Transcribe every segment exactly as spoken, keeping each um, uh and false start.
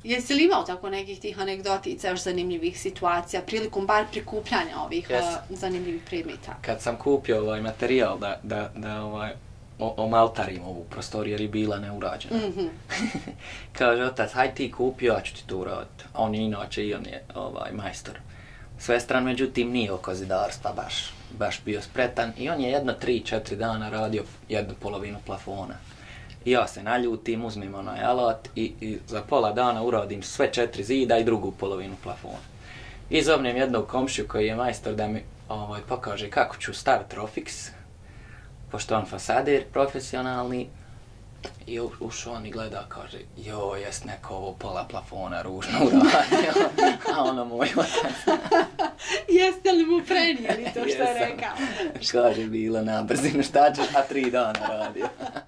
Jesi li imao tako nekih tih anegdotica, još zanimljivih situacija, prilikom bar prikupljanja ovih yes. uh, zanimljivih predmeta? Kad sam kupio ovaj materijal da, da, da ovaj, omaltarim ovu prostoriju jer je bila neurađena. Mm-hmm. Kaže otac, haj ti kupio, ja ću ti to uraditi. On je inače i on je ovaj, majstor. Svestran, međutim, nije oko zidarstva baš, baš bio spretan i on je jedno tri, četiri dana radio jednu polovinu plafona. I ja se naljutim, uzmem onaj alat i, i za pola dana uradim sve četiri zida i drugu polovinu plafona. I zovnem jednog komšiju koji je majstor da mi ovaj, pokaže kako ću staviti Rofix, pošto on fasader profesionalni. I ušao on i gleda, kaže, joj, jes neko ovo pola plafona ružno uradio, a ono moj otac. Jeste li mu prenijeli to što je rekao? Kaže, bilo na brzinu, šta ćeš, a tri dana radio.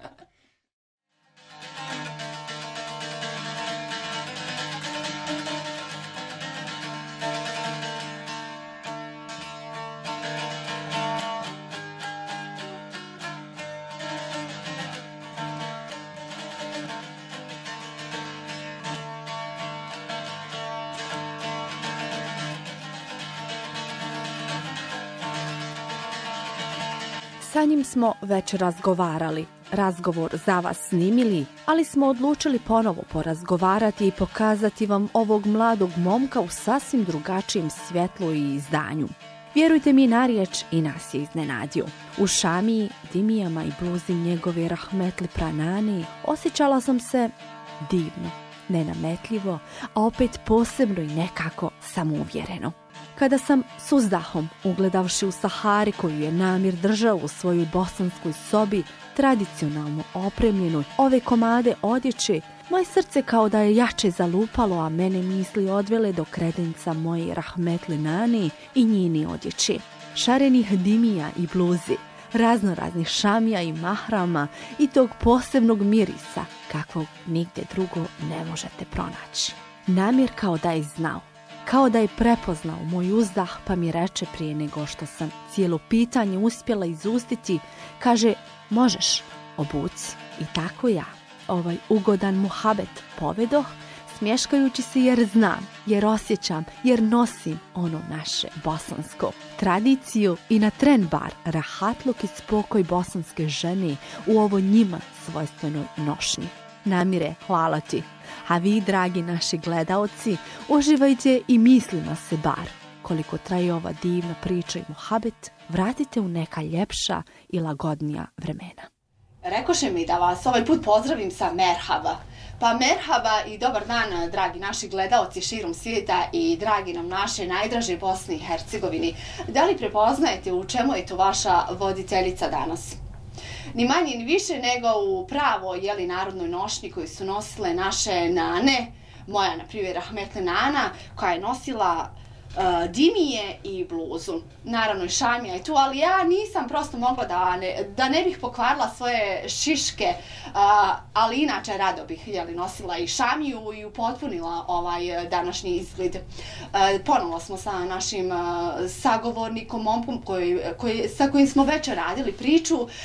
Sa njim smo već razgovarali, razgovor za vas snimili, ali smo odlučili ponovo porazgovarati i pokazati vam ovog mladog momka u sasvim drugačijem svjetlu i izdanju. Vjerujte mi na riječ, i nas je iznenadio. U šamiji, dimijama i bluzi njegove rahmetli pranani osjećala sam se divno, nenametljivo, a opet posebno i nekako samouvjereno. Kada sam s uzdahom, ugledavši u Sahari koju je Namir držao u svojoj bosanskoj sobi, tradicionalno opremljenoj, ove komade odjeće, moje srce kao da je jače zalupalo, a mene misli odvele do kredenca moje rahmetli nani i njini odjeće. Šarenih dimija i bluzi, raznoraznih šamija i mahrama i tog posebnog mirisa kakvog nigdje drugo ne možete pronaći. Namir kao da je znao, kao da je prepoznao moj uzdah, pa mi reče prije nego što sam cijelo pitanje uspjela izustiti, kaže, možeš, obuci. I tako ja, ovaj ugodan muhabet povedoh, smješkajući se jer znam, jer osjećam, jer nosim ono naše bosansko. Tradiciju i na tren bar rahatluk i spokoj bosanske žene u ovo njima svojstvenoj nošnji. Namire, hvala ti. A vi, dragi naši gledaoci, uživajte i mislima se bar. Koliko traje ova divna priča i muhabet, vratite u neka ljepša i lagodnija vremena. Rekoše mi da vas ovaj put pozdravim sa merhaba. Pa merhaba i dobar dan, dragi naši gledaoci širom svijeta i dragi nam naše najdraže Bosni i Hercegovini. Da li prepoznajete u čemu je to vaša voditeljica danas? Ni manje ni više nego u pravo jeli, narodnoj nošnji koju su nosile naše nane, moja na primjer rahmetli nana, koja je nosila uh, dimije i bluzu. Naravno i šamija je tu, ali ja nisam prosto mogla da ne, da ne bih pokvarila svoje šiške, uh, ali inače rado bih jeli, nosila i šamiju i upotpunila ovaj današnji izgled. Uh, ponovno smo sa našim uh, sagovornikom, momkom koji, koji, sa kojim smo već radili priču, uh,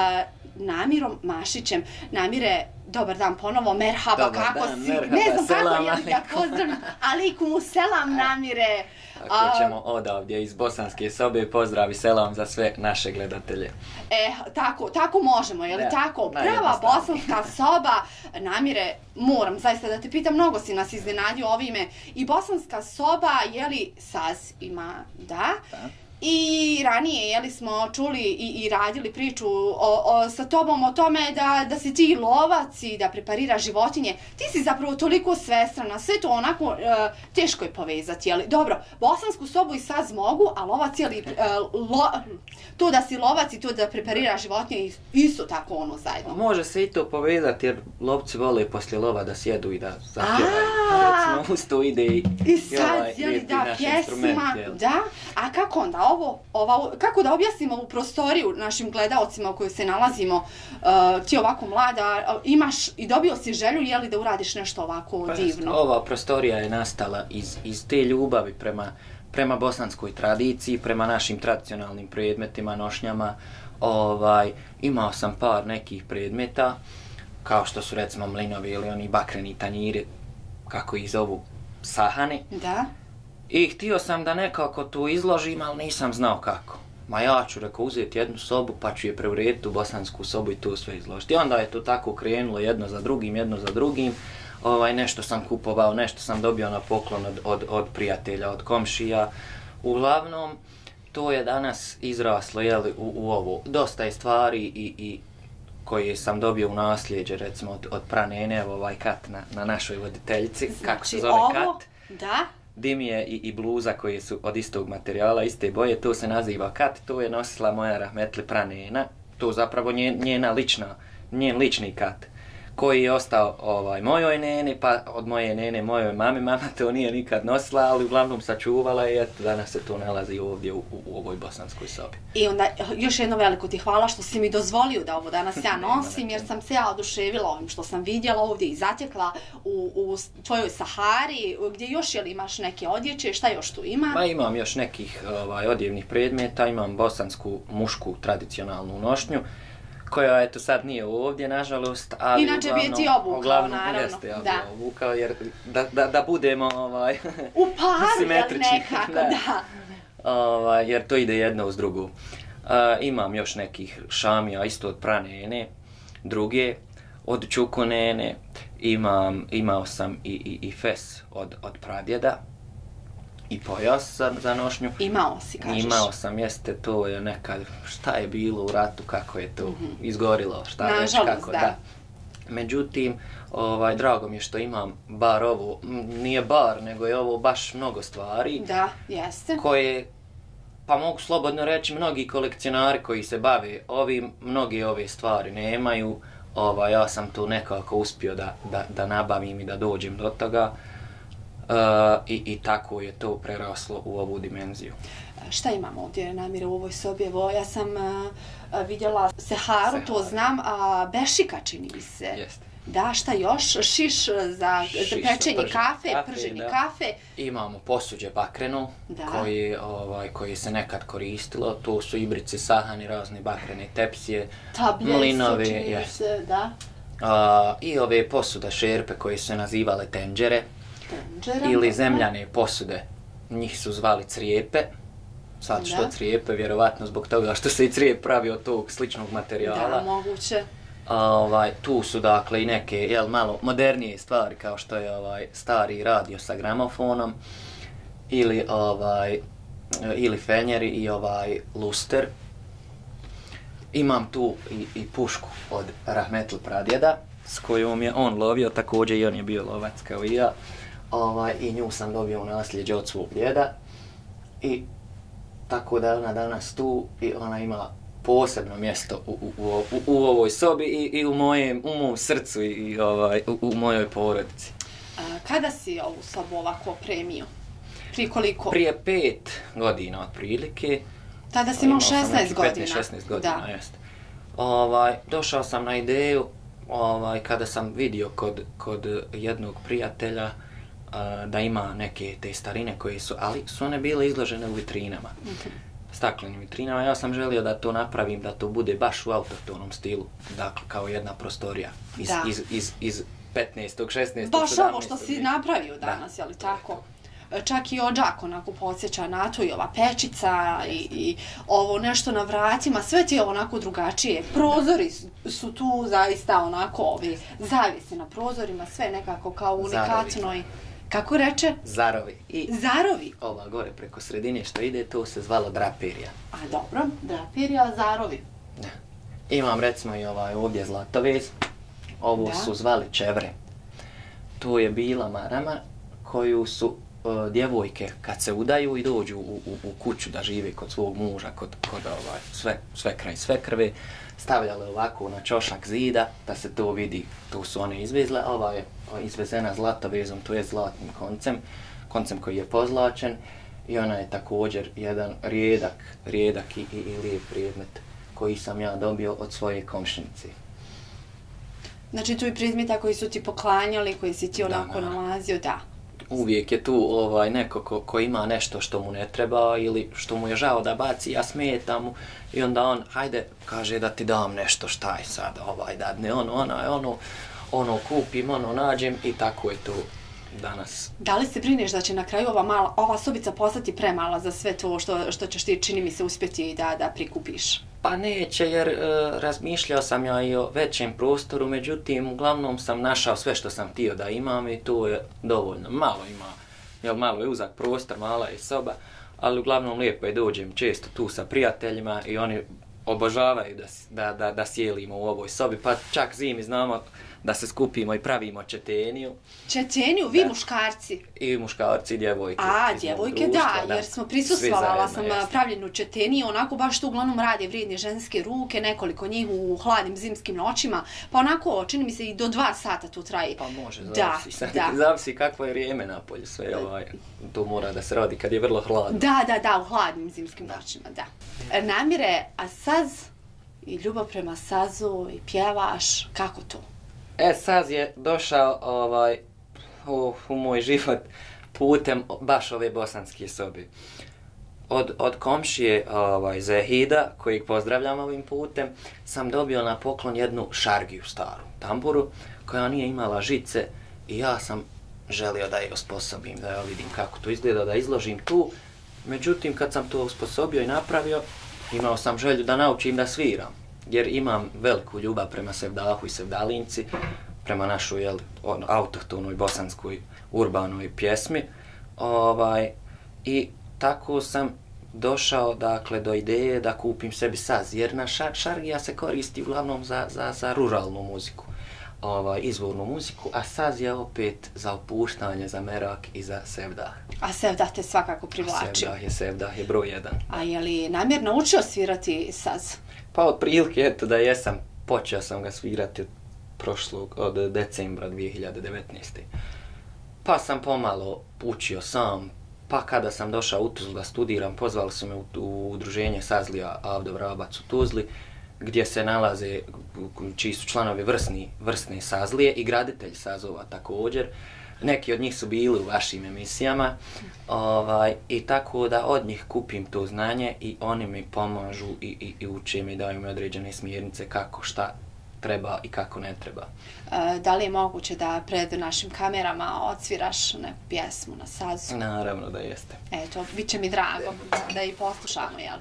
Namirom Mašićem. Namire, dobar dan ponovo, merhaba, dobar kako dan, si? Merhaba, ne znam selam, kako je da pozdravim. Alikumu selam, Namire. Ako ćemo odavdje iz bosanske sobe, pozdrav i selam za sve naše gledatelje. E, tako, tako možemo, je li ja, tako? Prava bosanska soba, Namire, moram zaista da te pitam, mnogo si nas iznenadio ovime. I bosanska soba, je li saz ima, da? Da. I ranije jeli, smo čuli i, i radili priču o, o, sa tobom o tome da, da si ti lovac i da prepariraš životinje. Ti si zapravo toliko svestrana, sve to onako e, teško je povezati. Jeli? Dobro, bosansku sobu i saz mogu, a lovac je li, e, lo, to da si lovac i to da prepariraš životinje isto tako ono zajedno. Može se i to povezati jer lovci vole poslije lova da sjedu i da zapjevaju. Recimo uz to ide i, i sad, ovaj, jeli, da, pjesma, da. A kako onda ovo, ova, kako da objasnimo ovu prostoriju našim gledaocima u kojoj se nalazimo, uh, ti ovako mlada, uh, imaš i dobio si želju, jeli, da uradiš nešto ovako pa divno? Ova prostorija je nastala iz, iz te ljubavi prema, prema bosanskoj tradiciji, prema našim tradicionalnim predmetima, nošnjama. Ovaj, imao sam par nekih predmeta, kao što su recimo mlinovi ili oni bakreni tanjiri, kako ih zovu, sahani. Da. I htio sam da nekako tu izložim, ali nisam znao kako. Ma ja ću, rekao, uzeti jednu sobu pa ću je preurediti u bosansku sobu i tu sve izložiti. I onda je to tako krenulo jedno za drugim, jedno za drugim. Ovaj, nešto sam kupovao, nešto sam dobio na poklon od, od, od prijatelja, od komšija. Uglavnom, to je danas izraslo, jeli, u, u ovo. Dosta je stvari i, i koje sam dobio u nasljeđe, recimo od, od pranene, evo ovaj kat na, na našoj voditeljici, znači, kako se zove ovo, kat. Da. Dimije i, i bluza koje su od istog materijala, iste boje, to se naziva kat, to je nosila moja rahmetli pranena, to zapravo njen, njena lična, njen lični kat, koji je ostao ovaj, mojoj neni, pa od moje nene mojoj mami, mama to nije nikad nosila, ali uglavnom sačuvala i eto, danas se to nalazi ovdje u, u, u ovoj bosanskoj sobi. I onda još jedno veliko ti hvala što si mi dozvolio da ovo danas ja nosim, jer sam se ja oduševila ovim što sam vidjela ovdje i zatekla u, u tvojoj Sahari, gdje još jel imaš neke odjeće, šta još tu ima? Ma imam još nekih ovaj, odjevnih predmeta, imam bosansku mušku tradicionalnu nošnju, koja eto sad nije ovdje, nažalost, ali inače uglavnom, bi ti obukao, uglavnom, naravno. Jeste, ja bi da. obukao, jer da, da, da budemo ovaj, u paru, simetrični. Nekako, da. da. Ovaj, jer to ide jedno uz drugu. Uh, imam još nekih šamija, isto od pranene, druge, od čukunene, imam, imao sam i, i, i fes od, od pradjeda, i pojas za, za nošnju. Imao si, kažeš? Imao sam, jeste, to je nekad, šta je bilo u ratu, kako je to mm-hmm. izgorilo, šta je već, kako, da. da. Međutim, ovaj, drago mi je što imam bar ovo, nije bar, nego je ovo baš mnogo stvari. Da, jeste. Koje, pa mogu slobodno reći, mnogi kolekcionari koji se bave ovim, mnogi ove stvari nemaju. Ovaj, ja sam tu nekako uspio da, da, da nabavim i da dođem do toga. Uh, i, i tako je to preraslo u ovu dimenziju. Šta imamo ovdje, Namire, u ovoj sobi? Evo, ja sam uh, vidjela Seharu, Seharu, to znam, a bešika čini mi se. Jeste. Da, šta još? Šiš za, Šiš za pečenje pržen, kafe, kafe, prženi da. kafe. Imamo posuđe bakreno, koje, ovaj, koje se nekad koristilo. To su ibrice, sahani, razne bakrene tepsije, tablje, mlinove. Tablje, se, da. Uh, I ove posude šerpe koje su se nazivale tenđere. Tenđera, ili zemljane posude, njih su zvali crijepe. Sad što crijepe, vjerovatno zbog toga što se i crijep pravi od tog sličnog materijala. Da, moguće. A, ovaj, tu su dakle i neke jel, malo modernije stvari kao što je ovaj stari radio sa gramofonom ili ovaj ili fenjeri i ovaj luster. Imam tu i, i pušku od rahmetli pradjeda s kojom je on lovio, također i on je bio lovac kao i ja. Ovaj, i nju sam dobio u nasljeđe od svog djeda i tako da ona danas tu i ona ima posebno mjesto u, u, u, u, u ovoj sobi i, i u, mojem, u mom srcu i, i ovaj, u, u mojoj porodici. A, kada si ovu sobu ovako opremio? Prije koliko? Prije pet godina otprilike. Tada si imao šesnaest godina. petnaest šesnaest godina, jeste. Ovaj, došao sam na ideju ovaj, kada sam vidio kod, kod jednog prijatelja uh, da ima neke te starine koje su, ali su one bile izložene u vitrinama. Mm-hmm. Staklenim vitrinama. Ja sam želio da to napravim, da to bude baš u autohtonom stilu. Dakle, kao jedna prostorija iz, iz, iz, iz petnaestog, šesnaestog, baš sedamnaestog ovo što si napravio danas, da, je li tako? Čak i odžak onako podsjeća na to i ova pečica i, i ovo nešto na vratima, sve ti je onako drugačije. Prozori su, su tu zaista onako ovi zavisi na prozorima, sve nekako kao unikatno i kako reče? Zarovi. I zarovi. Ova gore preko sredine što ide, to se zvalo draperija. A dobro, draperija, zarovi. Da. Imam recimo i ovaj ovdje zlatovez. Ovo da. Su zvali čevre. To je bila marama koju su uh, djevojke kad se udaju i dođu u, u, u kuću da žive kod svog muža, kod, kod ovaj, sve, sve kraj sve krve, stavljale ovako na čošak zida da se to vidi. Tu su one izvezle, ova je izvezena zlatovezom, to je zlatnim koncem, koncem koji je pozlačen i ona je također jedan rijedak, rijedak i, i, i lijep predmet koji sam ja dobio od svoje komšinice. Znači tu i predmeta koji su ti poklanjali, koji si ti onako da, nalazio, da. Uvijek je tu ovaj, neko ko, ko ima nešto što mu ne treba ili što mu je žao da baci, ja smetam mu i onda on, hajde, kaže da ti dam nešto, šta je sad, ovaj, dadne, ono, ono, ono, ono, kupim, ono, nađem i tako je to. danas. Da li se brineš da će na kraju ova, mala, ova sobica postati premala za sve to što, što ćeš ti, čini mi se, uspjeti da, da prikupiš? Pa neće, jer e, razmišljao sam ja i o većem prostoru, međutim, uglavnom sam našao sve što sam htio da imam i to je dovoljno. Malo ima, jel, malo je uzak prostor, mala je soba, ali uglavnom lijepo je dođem često tu sa prijateljima i oni obožavaju da, da, da, da sjelimo u ovoj sobi, pa čak zimi znamo da se skupimo i pravimo četeniju. Četeniju, vi da. Muškarci? I muškarci i djevojke. A, djevojke društva, da, da, jer smo prisustvovala sam jest. pravljenju četeniju, onako baš to uglavnom rade vrijedne ženske ruke, nekoliko njih u hladnim zimskim noćima, pa onako, čini mi se, i do dva sata to traje. Pa može, zavisi. Da, da. Zavisi kakvo je vrijeme napolje, sve ovaj, to mora da se radi kad je vrlo hladno. Da, da, da, u hladnim zimskim noćima, da. Namire, a saz i ljubav prema sazu i pjevaš, kako to? E, saz je došao ovaj, u, u moj život putem baš ove bosanske sobe. Od, od komšije ovaj, Zehida, kojeg pozdravljam ovim putem, sam dobio na poklon jednu šargiju staru, tamburu, koja nije imala žice i ja sam želio da je osposobim, da ja vidim kako to izgleda, da izložim tu. Međutim, kad sam to osposobio i napravio, imao sam želju da naučim da sviram. Jer imam veliku ljubav prema sevdahu i sevdalinci, prema našoj jel, autohtonoj bosanskoj urbanoj pjesmi. Ovaj, I tako sam došao dakle, do ideje da kupim sebi saz, jer na šar, šargija se koristi uglavnom za, za, za ruralnu muziku, ovaj, izvornu muziku, a saz je opet za opuštanje, za merak i za sevdah. A sevdah te svakako privlačio. Sevdah je, sevdah je broj jedan. A je li namjer naučio svirati saz? Pa otprilike, eto da jesam, počeo sam ga svirati od prošlog, od decembra dvije hiljade devetnaeste. Pa sam pomalo učio sam, pa kada sam došao u Tuzlu da studiram, pozvali su me u, u udruženje Sazlija Avdo Vrabac u Tuzli, gdje se nalaze, čiji su članovi vrsni, vrsne sazlije i graditelji sazova također. Neki od njih su bili u vašim emisijama, ovaj, i tako da od njih kupim to znanje i oni mi pomažu i, i, i uče mi, daju mi određene smjernice kako, šta treba i kako ne treba. E, da li je moguće da pred našim kamerama odsviraš neku pjesmu na sazu? Naravno da jeste. Eto, bit će mi drago da, da i poslušamo, jeli?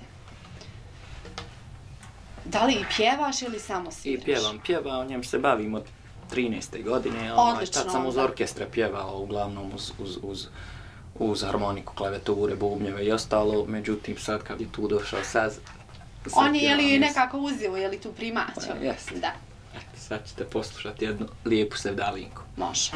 Da li i pjevaš ili samo sviraš? I pjevam, pjevao, njem se bavim od trinaeste godine. Ovaj, Odlično. tad sam uz orkestre pjevao, uglavnom uz, uz, uz, uz harmoniku, klavijature, bubnjeve i ostalo. Međutim, sad kad je tu došao saz... On je, je li nekako uzeo, je li tu primaćao? Pa, jeste. Da. Eto, sad ćete poslušati jednu lijepu sevdalinku. Može.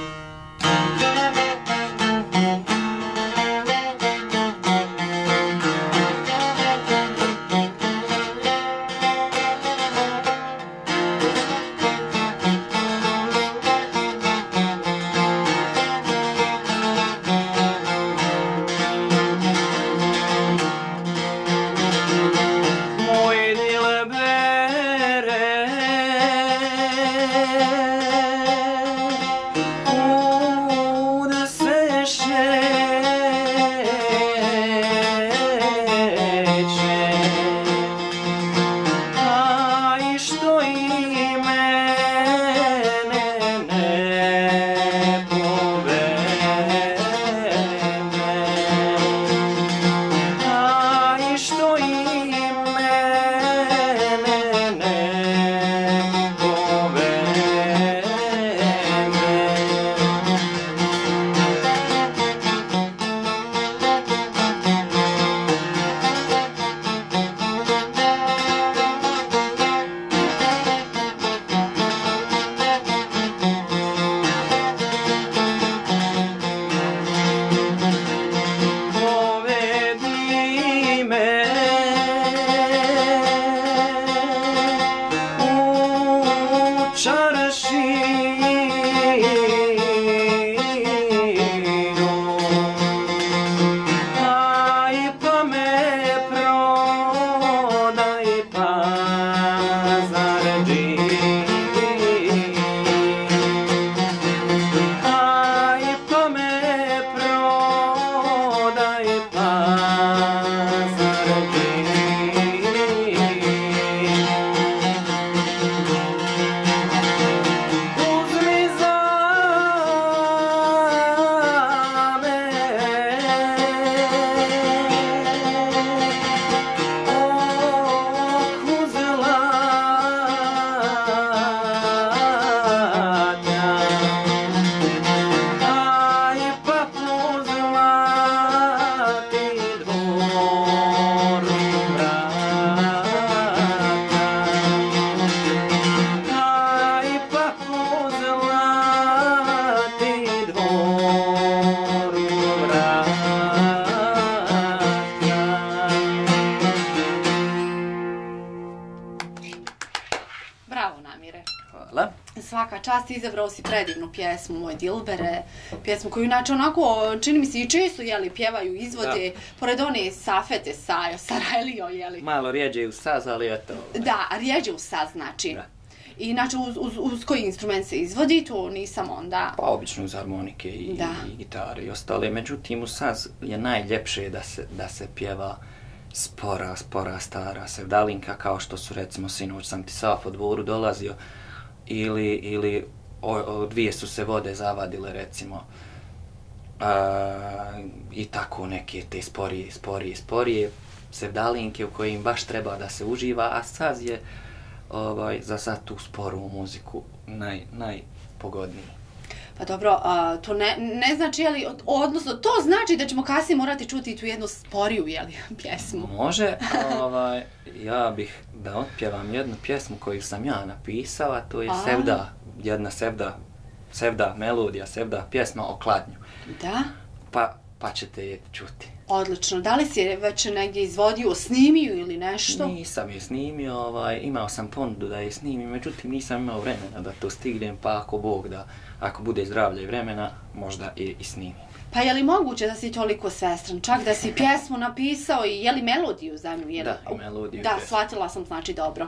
čast, izabrao si predivnu pjesmu Moj Dilbere, pjesmu koju inače onako, čini mi se i često, jeli, pjevaju, izvode, da. Pored one Safete Sajo, Sarajlio, jeli. Malo rijeđe u saz, ali eto. Da, rijeđe u saz, znači. Da. I inače, uz, uz, uz koji instrument se izvodi, to nisam onda... Pa obično uz harmonike i, i, i gitare i ostale. Međutim, u saz je najljepše da se, da se pjeva spora, spora, stara sevdalinka, kao što su, recimo, Sinoć sam ti sav po dvoru dolazio, ili, ili o, o, dvije su se vode zavadile, recimo, a, i tako neke te sporije, sporije, sporije sevdalinke u kojim baš treba da se uživa, a saz je ovaj, za sad tu sporu muziku naj, najpogodniji. Pa dobro, a, to ne, ne znači, jeli, odnosno, to znači da ćemo kasnije morati čuti tu jednu sporiju, jeli, pjesmu. Može, ovaj, ja bih da otpjevam jednu pjesmu koju sam ja napisao, a to je a? Sevda, jedna sevda, sevda melodija, sevda pjesma o kladnju. Da? Pa, pa ćete je čuti. Odlično. Da li si je već negdje izvodio, snimio ili nešto? Nisam je snimio, ovaj, imao sam ponudu da je snimim, međutim nisam imao vremena da to stignem, pa ako Bog da, ako bude zdravlja i vremena, možda i, i snimim. Pa je li moguće da si toliko svestran, čak da si pjesmu napisao i je li melodiju za nju? Je li... Da, i melodiju. Da, shvatila sam, znači dobro.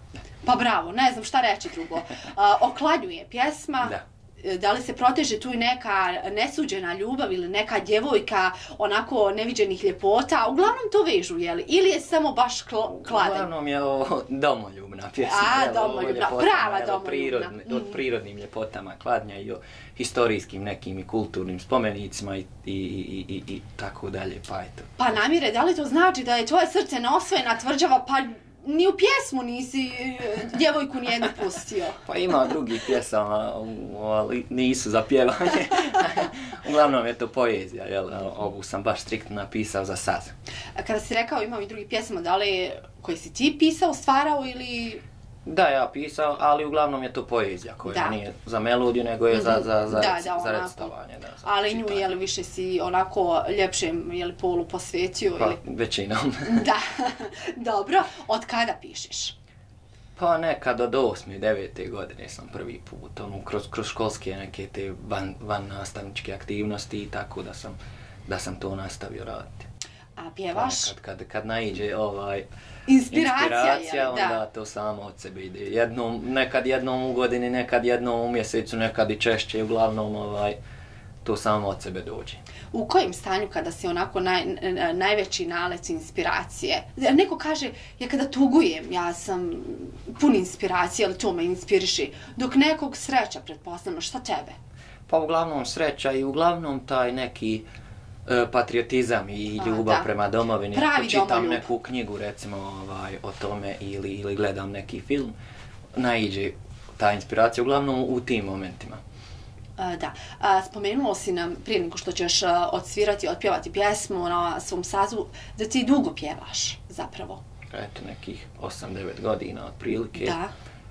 Pa bravo, ne znam šta reći drugo. A, o kladnju je pjesma. Da. Da li se proteže tu i neka nesuđena ljubav ili neka djevojka onako neviđenih ljepota, uglavnom to vežu, jeli? Ili je samo baš kl- kladen? Uglavnom je ovo domoljubna pjesma. A, domoljubna, prava domoljubna. Prirodni, mm. Od prirodnim ljepotama kladnja i o historijskim nekim i kulturnim spomenicima i, i, i, i, i tako dalje, pa eto. Pa namire, da li to znači da je tvoje srce neosvojena tvrđava, pa ni u pjesmu nisi djevojku nijednu pustio? Pa ima drugih pjesama, ali nisu za pjevanje. Uglavnom je to poezija, jel? Ovu sam baš striktno napisao za saz. A kada si rekao imam i drugih pjesama, da li koje si ti pisao, stvarao ili... Da, ja pisao, ali uglavnom je to poezija koja da. Nije za melodiju, nego je za, za, za, da, rec, da, za recitovanje. Da, za ali nju je li više si onako ljepšem je li polu posvetio? Pa, ili... većinom. Da, dobro. Od kada pišeš? Pa nekad od osme, devete godine sam prvi put, ono, kroz, kroz školske neke te van, van nastavničke aktivnosti i tako da sam, da sam to nastavio raditi. A pjevaš? Pa nekad, kad, kad naiđe ovaj... Inspiracija, inspiracija onda da. To samo od sebe ide. Jednom, nekad jednom u godini, nekad jednom u mjesecu, nekad i češće, uglavnom ovaj, to samo od sebe dođe. U kojem stanju kada si onako naj, najveći nalec inspiracije? Neko kaže, ja kada tugujem, ja sam pun inspiracije, ali to me inspiriše. Dok nekog sreća, pretpostavljamo, šta tebe? Pa uglavnom sreća i uglavnom taj neki patriotizam i ljubav A, prema domovini. Pravi čitam domoljub. Neku knjigu recimo ovaj, o tome ili, ili gledam neki film, naiđe ta inspiracija uglavnom u tim momentima. A, da. A, spomenuo si nam prije nego što ćeš a, odsvirati, otpjevati pjesmu na svom sazu, da ti dugo pjevaš zapravo. Eto nekih osam devet godina otprilike. Da.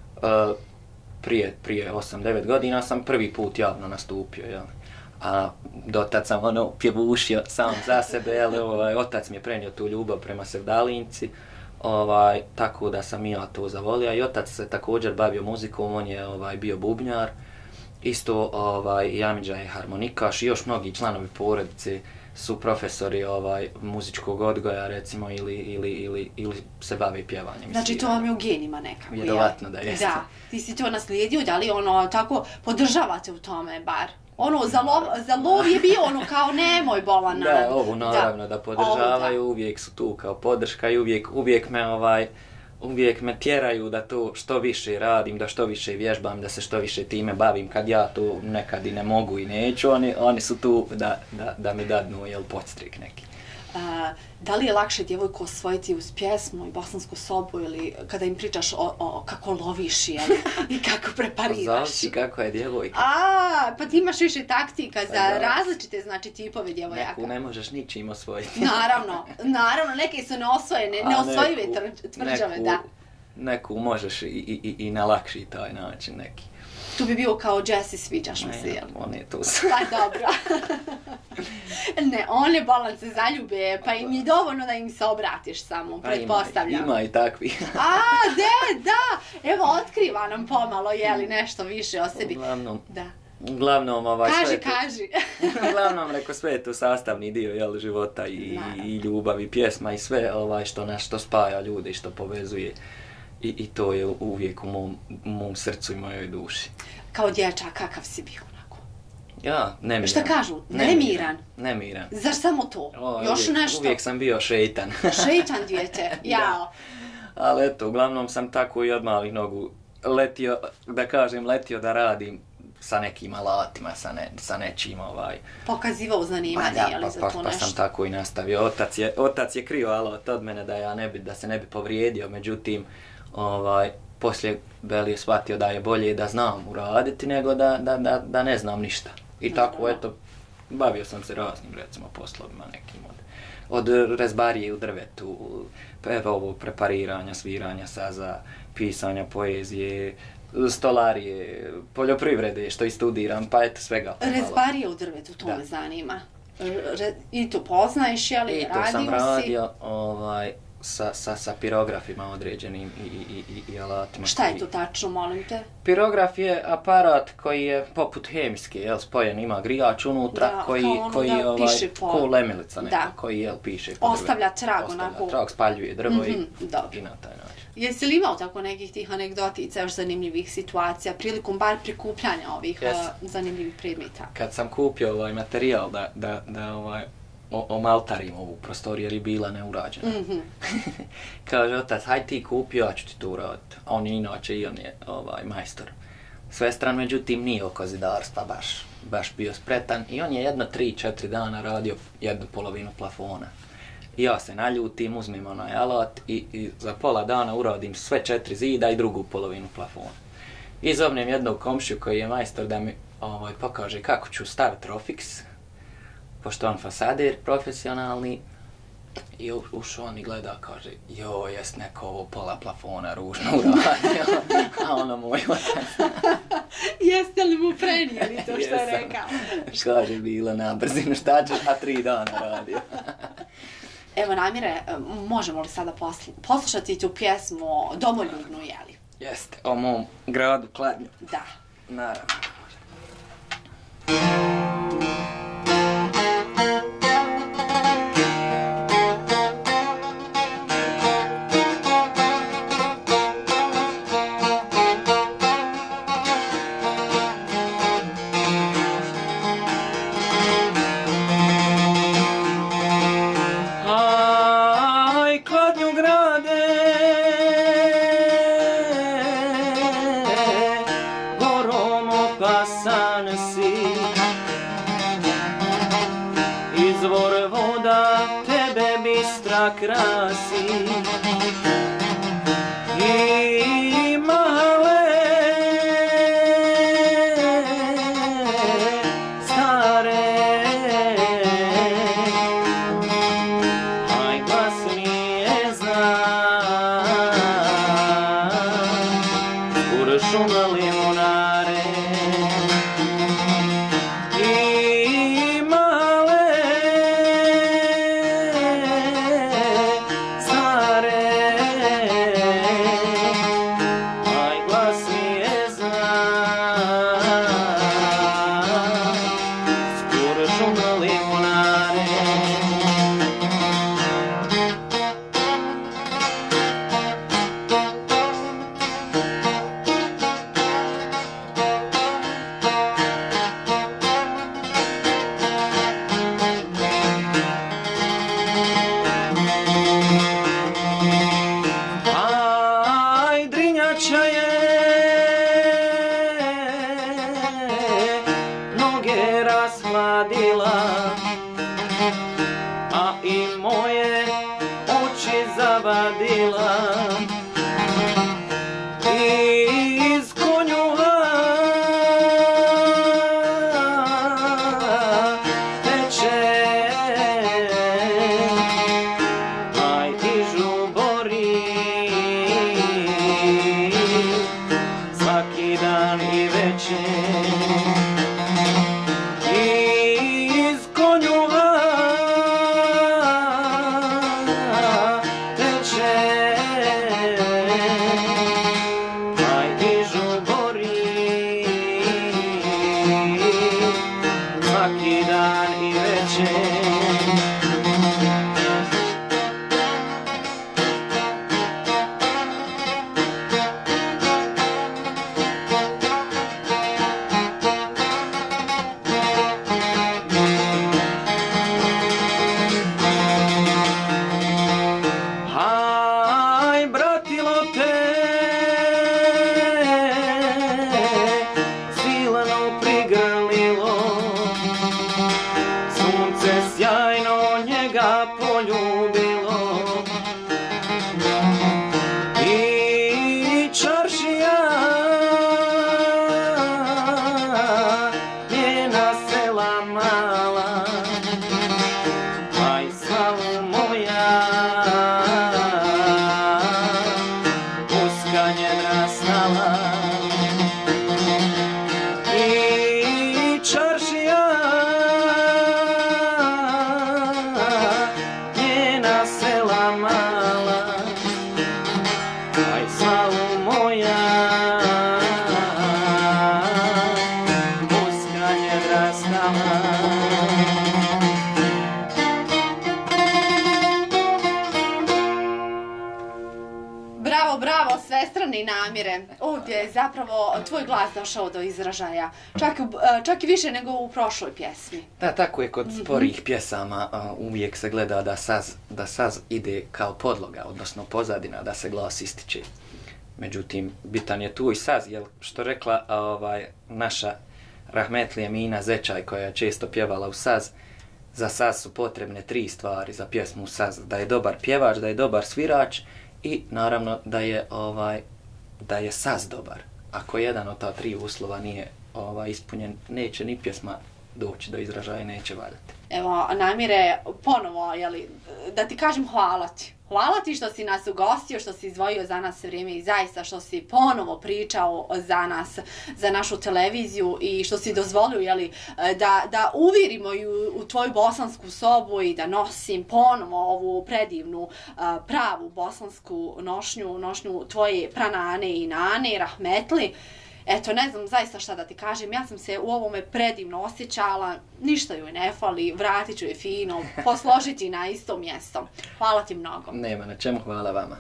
A, prije, prije osam devet godina sam prvi put javno nastupio, jel? A dotad sam ono pjevušio sam za sebe, ali ovaj, otac mi je prenio tu ljubav prema sevdalinci, ovaj, tako da sam ja to zavolio. I otac se također bavio muzikom, on je ovaj, bio bubnjar, isto ovaj, Jamidža je harmonikaš i još mnogi članovi porodice su profesori ovaj, muzičkog odgoja recimo ili, ili, ili, ili se bave pjevanjem. Znači to vam je u genima nekako, vjerovatno da jeste. Da, ti si to naslijedio, da li ono tako podržavate u tome bar? Ono, za lov, za lov je bio ono kao nemoj bolan. Da, ovu naravno da, da podržavaju, ovo, da. Uvijek su tu kao podrška i uvijek, uvijek me ovaj, uvijek me tjeraju da to što više radim, da što više vježbam, da se što više time bavim. Kad ja to nekad i ne mogu i neću, oni, oni su tu da, da, da mi dadnu, jel, podstrik neki. A, da li je lakše djevojku osvojiti uz pjesmu i bosansku sobu ili kada im pričaš o, o kako loviš jeli, i kako prepariraš? Zavisi kako je djevojka. A, pa ti imaš više taktika za da. različite znači tipove djevojaka. Neku ne možeš ničim osvojiti. Naravno, naravno, neke su neosvojene, neosvojive tvrđave, da. Neku možeš i, i, i na lakši taj način neki. Tu bi bio kao Jessie, sviđaš mi se, jel? On je tu. Pa dobro. Ne, one bolan se zaljube, pa im je dovoljno da im se obratiš samo, pretpostavljam. Ima i takvi. A, de, da! Evo, otkriva nam pomalo, jeli, nešto više o sebi. Uglavnom, da. Uglavnom, ovaj, kaži, sve tu, kaži. uglavnom, reko, sve je to sastavni dio, jel, života i, i ljubav i pjesma i sve, ovaj, što nas, što spaja ljude i što povezuje. I, i to je uvijek u mom, u mom srcu i mojoj duši. Kao dječak, kakav si bio onako? Ja, nemiran. Šta kažu? Nemiran? Nemiran. Zar samo to? O, Još uvijek, nešto? Uvijek sam bio šeitan. Šeitan dijete, jao. Ali eto, uglavnom sam tako i od malih nogu letio, da kažem, letio da radim sa nekim alatima, sa, ne, sa nečim ovaj... Pokazivao zanimanje, pa, je li pa, za pa, to pa nešto? Pa sam tako i nastavio. Otac je, otac je krio alat od mene da ja ne bi, da se ne bi povrijedio, međutim, ovaj, poslije Beli je shvatio da je bolje da znam uraditi nego da, da, da, da ne znam ništa. I no, tako, eto, bavio sam se raznim, recimo, poslovima nekim od, od rezbarije u drvetu, evo ovog prepariranja, sviranja saza, pisanja poezije, stolarije, poljoprivrede, što i studiram, pa eto svega. Rezbarije u drvetu, to da. Me zanima. Re, I to poznaješ, jel? I to sam radio, ovaj, sa, sa, sa pirografima određenim i, i, i, i alatima. Šta je to tačno, molim te? Pirograf je aparat koji je poput hemijski, jel, spojen, ima grijač unutra, da, koji, ono koji da ovaj, piše po... ko lemilica neka, da. Koji, jel, piše po ostavlja drve. trag, Ostavlja onako. trag, spaljuje drvo mm-hmm, i, dobro. I na taj način. Jesi li imao tako nekih tih anegdotica, još zanimljivih situacija, prilikom bar prikupljanja ovih yes. uh, zanimljivih predmeta? Kad sam kupio ovaj materijal da, da, da ovaj, omaltarim ovu prostoriju jer je bila neurađena. Mm-hmm. Kaže otac, hajde ti kupio, ja ću ti to uraditi. On je inače i on je ovaj, majstor. Svestran, međutim, nije oko zidarstva baš, baš bio spretan i on je jedno tri, četiri dana radio jednu polovinu plafona. I ja se naljutim, uzmem onaj alat i, i za pola dana uradim sve četiri zida i drugu polovinu plafona. I zovnem jednog komšiju koji je majstor da mi ovaj, pokaže kako ću staviti Rofix, pošto on fasader profesionalni, i ušao on i gleda, kaže, jo, jes neko ovo pola plafona ružno uradio, a ono moj otac. Jeste li mu prenijeli to što je rekao? Kaže, bilo na brzinu, šta ćeš, a tri dana radio. Evo, Namire, možemo li sada poslušati tu pjesmu Domoljubnu, jeli? Jeste, o mom gradu Kladnju. Da. Naravno. Krasi i male stare, najglasnije znam kuršuma limunare. I male stare Namire, ovdje je zapravo tvoj glas došao do izražaja, čak, čak i više nego u prošloj pjesmi. Da, tako je kod sporijih pjesama uh, uvijek se gleda da saz, da saz ide kao podloga, odnosno pozadina, da se glas ističe. Međutim, bitan je tu i saz, jer što rekla ovaj, naša rahmetli Emina Zečaj, koja je često pjevala u saz, za saz su potrebne tri stvari za pjesmu saz, da je dobar pjevač, da je dobar svirač i naravno da je ovaj da je saz dobar. Ako jedan od ta tri uslova nije ovaj, ispunjen, neće ni pjesma doći do izražaja i neće valjati. Evo, Namire, ponovo, jeli, da ti kažem hvala ti. Hvala ti što si nas ugostio, što si izdvojio za nas vrijeme i zaista što si ponovo pričao za nas, za našu televiziju i što si dozvolio, jeli, da, da uvirimo i u, u tvoju bosansku sobu i da nosim ponovo ovu predivnu, pravu bosansku nošnju, nošnju tvoje pranane i nane, rahmetli. Eto, ne znam zaista šta da ti kažem, ja sam se u ovome predivno osjećala, ništa joj ne fali, vratit ću je fino, posložiti na isto mjesto. Hvala ti mnogo. Nema na čemu, hvala vama.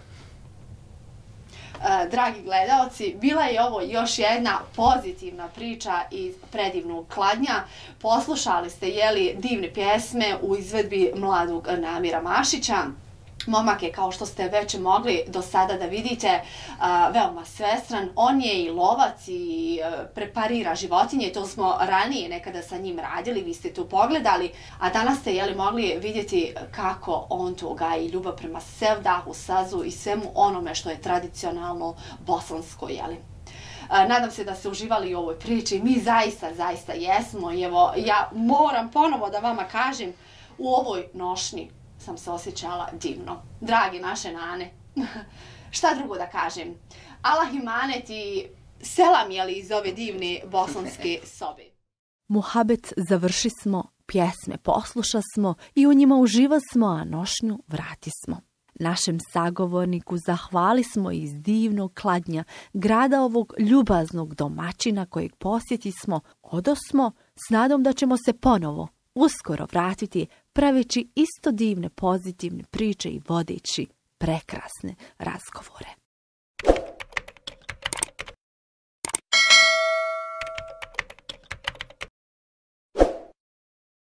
Uh, dragi gledaoci, bila je ovo još jedna pozitivna priča iz predivnog Kladnja. Poslušali ste, jeli, divne pjesme u izvedbi mladog Namira Mašića. Momak je, kao što ste već mogli do sada da vidite, veoma svestran. On je i lovac i preparira životinje. To smo ranije nekada sa njim radili, vi ste tu pogledali. A danas ste, jeli, mogli vidjeti kako on to gaji ljubav prema sevdahu, sazu i svemu onome što je tradicionalno bosansko, jeli. Nadam se da ste uživali u ovoj priči. Mi zaista, zaista jesmo. I evo, ja moram ponovo da vama kažem, u ovoj nošnji sam se osjećala divno. Dragi naše nane, šta drugo da kažem? Allah imanet i selam, jeli, iz ove divne bosanske sobe. Muhabet završi smo, pjesme posluša smo i u njima uživa smo, a nošnju vrati smo. Našem sagovorniku zahvali smo iz divnog Kladnja, grada ovog ljubaznog domaćina kojeg posjeti smo, odosmo s nadom da ćemo se ponovo uskoro vratiti praveći isto divne pozitivne priče i vodeći prekrasne razgovore.